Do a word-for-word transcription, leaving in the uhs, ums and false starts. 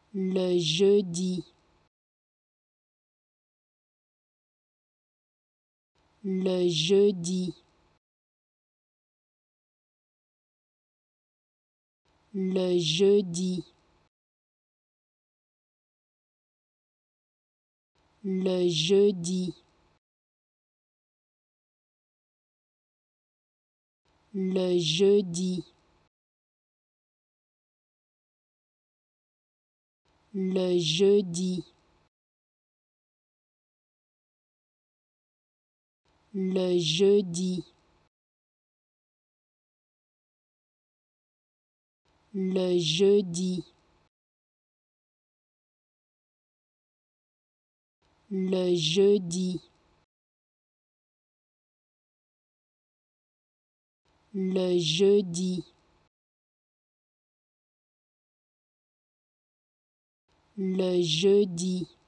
le jeudi, le jeudi, le jeudi, le jeudi, le jeudi, le jeudi, le jeudi, le jeudi, le jeudi, le jeudi, le jeudi,